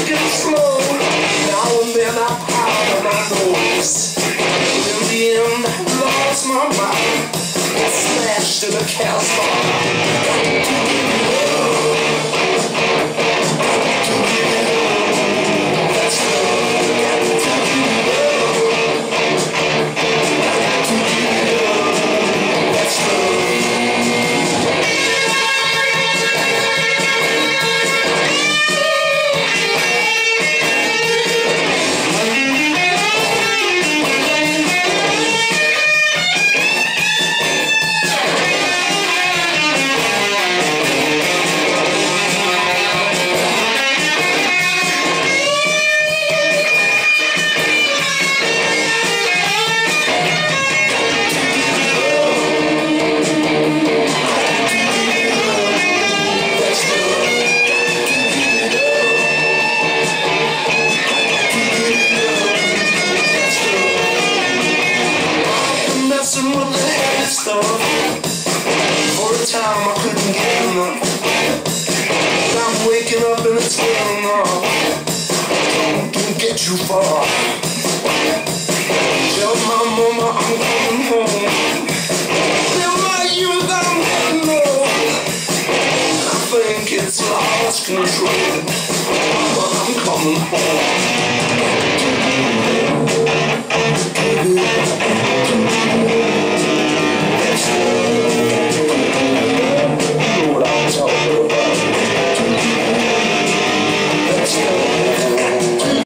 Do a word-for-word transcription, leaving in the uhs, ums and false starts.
get slow. Now and then I powder my nose. In the end, I lost my mind. I smashed in a cast with the heavy stuff. For a time I couldn't get enough. I'm waking up and it's getting off. Don't, don't get too far. Tell my mama I'm coming home. Tell my youth I'm getting old. I think it's lost control, but I'm coming home.